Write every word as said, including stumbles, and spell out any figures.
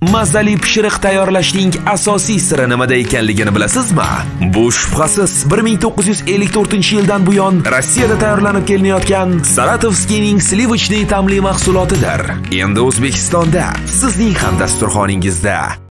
Mazali pishiriq tayyorlashning asosiy siri nimada ekanligini bilasizmi? Bu shubhasiz bir ming to'qqiz yuz ellik to'rtinchi yildan buyon Rossiyada tayyorlanib kelinayotgan Saratovskiyning slivochniy ta'mli mahsulotidir. Endi O'zbekistonda sizning ham dasturxoningizda.